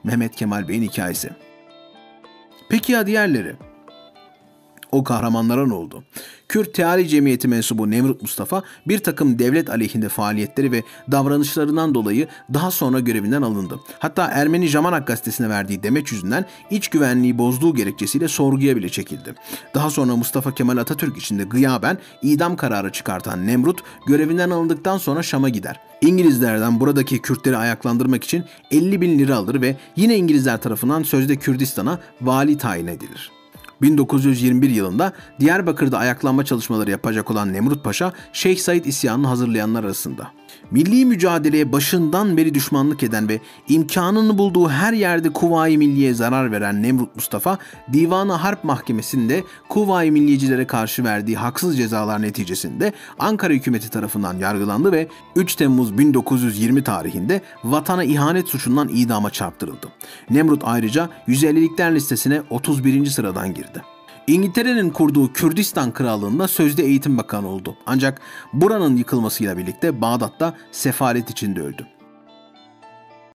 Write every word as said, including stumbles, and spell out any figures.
Mehmet Kemal Bey'in hikayesi. Peki ya diğerleri? O kahramanlara ne oldu? Kürt Teali Cemiyeti mensubu Nemrut Mustafa bir takım devlet aleyhinde faaliyetleri ve davranışlarından dolayı daha sonra görevinden alındı. Hatta Ermeni Jamanak gazetesine verdiği demeç yüzünden iç güvenliği bozduğu gerekçesiyle sorguya bile çekildi. Daha sonra Mustafa Kemal Atatürk için de gıyaben idam kararı çıkartan Nemrut görevinden alındıktan sonra Şam'a gider. İngilizlerden buradaki Kürtleri ayaklandırmak için elli bin lira alır ve yine İngilizler tarafından sözde Kürdistan'a vali tayin edilir. bin dokuz yüz yirmi bir yılında Diyarbakır'da ayaklanma çalışmaları yapacak olan Nemrut Paşa, Şeyh Said isyanını hazırlayanlar arasında. Milli mücadeleye başından beri düşmanlık eden ve imkanını bulduğu her yerde Kuvayi Milliye'ye zarar veren Nemrut Mustafa, Divan-ı Harp Mahkemesi'nde Kuvayi Milliyecilere karşı verdiği haksız cezalar neticesinde Ankara hükümeti tarafından yargılandı ve üç Temmuz bin dokuz yüz yirmi tarihinde vatana ihanet suçundan idama çarptırıldı. Nemrut ayrıca yüz ellilikler listesine otuz birinci sıradan girdi. İngiltere'nin kurduğu Kürdistan Krallığı'nda sözde eğitim bakanı oldu. Ancak buranın yıkılmasıyla birlikte Bağdat'ta sefaret içinde öldü.